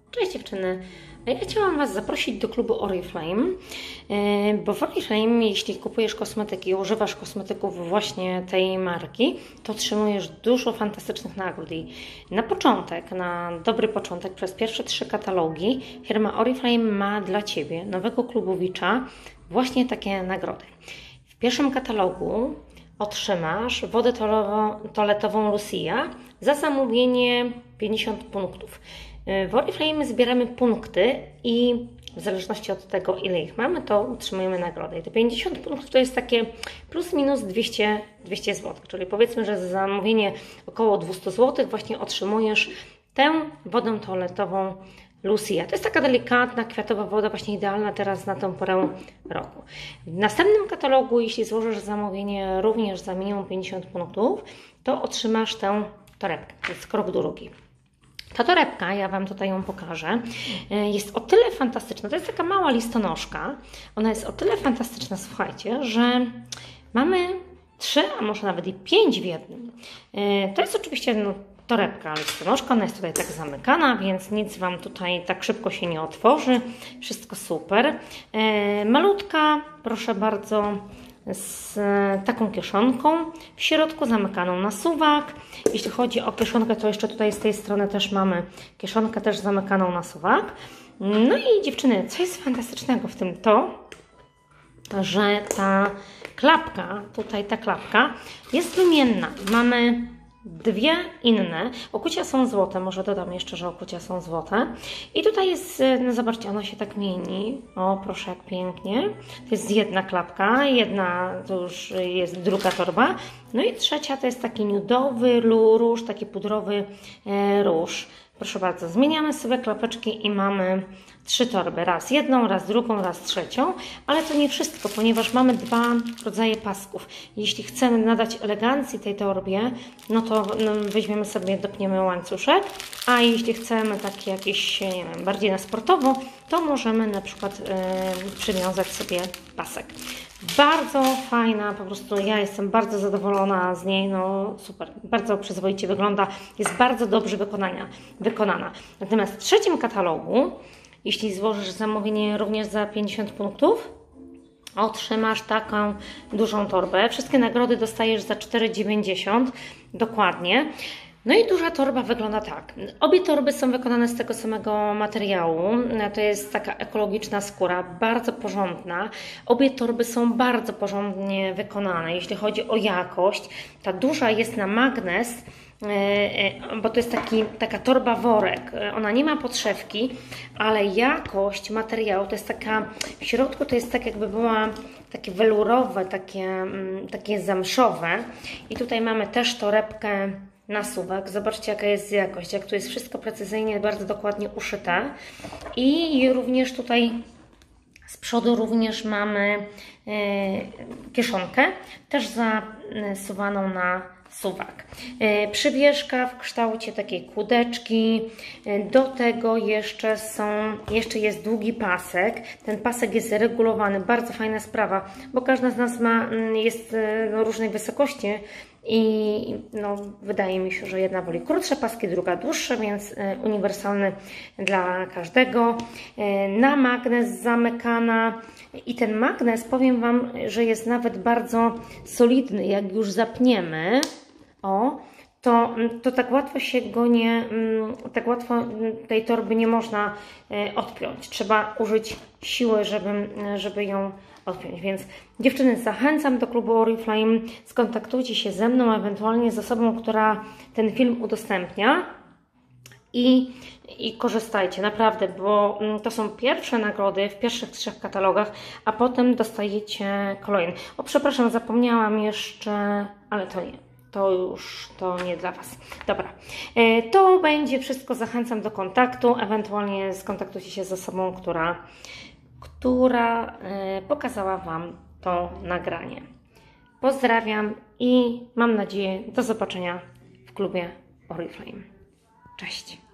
Cześć dziewczyny, ja chciałam Was zaprosić do klubu Oriflame, bo w Oriflame, jeśli kupujesz kosmetyki i używasz kosmetyków właśnie tej marki, to otrzymujesz dużo fantastycznych nagród. I na początek, na dobry początek, przez pierwsze 3 katalogi firma Oriflame ma dla Ciebie, nowego klubowicza, właśnie takie nagrody. W pierwszym katalogu otrzymasz wodę toaletową Lucia za zamówienie 50 punktów. W Oriflame zbieramy punkty i w zależności od tego, ile ich mamy, to otrzymujemy nagrodę. I te 50 punktów to jest takie plus minus 200 zł, czyli powiedzmy, że za zamówienie około 200 zł właśnie otrzymujesz tę wodę toaletową Lucia. To jest taka delikatna, kwiatowa woda, właśnie idealna teraz na tę porę roku. W następnym katalogu, jeśli złożysz zamówienie również za minimum 50 punktów, to otrzymasz tę torebkę. To jest krok drugi. Ta torebka, ja Wam tutaj ją pokażę, jest o tyle fantastyczna, to jest taka mała listonoszka, ona jest o tyle fantastyczna, słuchajcie, że mamy 3, a może nawet i 5 w jednym. To jest oczywiście torebka, listonoszka, ona jest tutaj tak zamykana, więc nic Wam tutaj tak szybko się nie otworzy, wszystko super. Malutka, proszę bardzo, z taką kieszonką, w środku zamykaną na suwak. Jeśli chodzi o kieszonkę, to jeszcze tutaj z tej strony też mamy kieszonkę też zamykaną na suwak. No i dziewczyny, co jest fantastycznego w tym to, że ta klapka, tutaj ta klapka jest lumienna. Mamy 2 inne. Okucia są złote, może dodam jeszcze, że okucia są złote. I tutaj jest, no zobaczcie, ona się tak mieni. O, proszę, jak pięknie. To jest jedna klapka, jedna to już jest druga torba. No i trzecia to jest taki nudowy róż, taki pudrowy róż. Proszę bardzo, zmieniamy sobie klapeczki i mamy 3 torby. Raz jedną, raz drugą, raz trzecią. Ale to nie wszystko, ponieważ mamy 2 rodzaje pasków. Jeśli chcemy nadać elegancji tej torbie, no to weźmiemy sobie, dopniemy łańcuszek. A jeśli chcemy takie jakieś, nie wiem, bardziej na sportowo, to możemy na przykład przywiązać sobie pasek. Bardzo fajna, po prostu ja jestem bardzo zadowolona z niej, no super, bardzo przyzwoicie wygląda, jest bardzo dobrze wykonana. Natomiast w trzecim katalogu, jeśli złożysz zamówienie również za 50 punktów, otrzymasz taką dużą torbę. Wszystkie nagrody dostajesz za 4,90 dokładnie. No i duża torba wygląda tak. Obie torby są wykonane z tego samego materiału. To jest taka ekologiczna skóra, bardzo porządna. Obie torby są bardzo porządnie wykonane. Jeśli chodzi o jakość, ta duża jest na magnes, bo to jest taka torba worek. Ona nie ma podszewki, ale jakość materiału to jest taka, w środku to jest tak jakby była takie welurowe, takie zamszowe. I tutaj mamy też torebkę na suwak. Zobaczcie, jaka jest jakość, jak tu jest wszystko precyzyjnie, bardzo dokładnie uszyte. I również tutaj z przodu również mamy kieszonkę, też zasuwaną na suwak. Przywieszka w kształcie takiej kłódeczki. Do tego jeszcze jest długi pasek. Ten pasek jest regulowany. Bardzo fajna sprawa, bo każda z nas jest różnej wysokości i wydaje mi się, że jedna woli krótsze paski, druga dłuższe, więc uniwersalny dla każdego. Na magnes zamykana i ten magnes, powiem Wam, że jest nawet bardzo solidny. Jak już zapniemy, to tak łatwo się go tak łatwo tej torby nie można odpiąć. Trzeba użyć siły, żeby ją odpiąć. Więc dziewczyny, zachęcam do klubu Oriflame. Skontaktujcie się ze mną, ewentualnie z osobą, która ten film udostępnia i korzystajcie, naprawdę, bo to są pierwsze nagrody w pierwszych 3 katalogach, a potem dostajecie kolejne. O, przepraszam, zapomniałam jeszcze, ale to nie. To nie dla Was. Dobra, to będzie wszystko. Zachęcam do kontaktu, ewentualnie skontaktujcie się z osobą, która pokazała Wam to nagranie. Pozdrawiam i mam nadzieję do zobaczenia w klubie Oriflame. Cześć!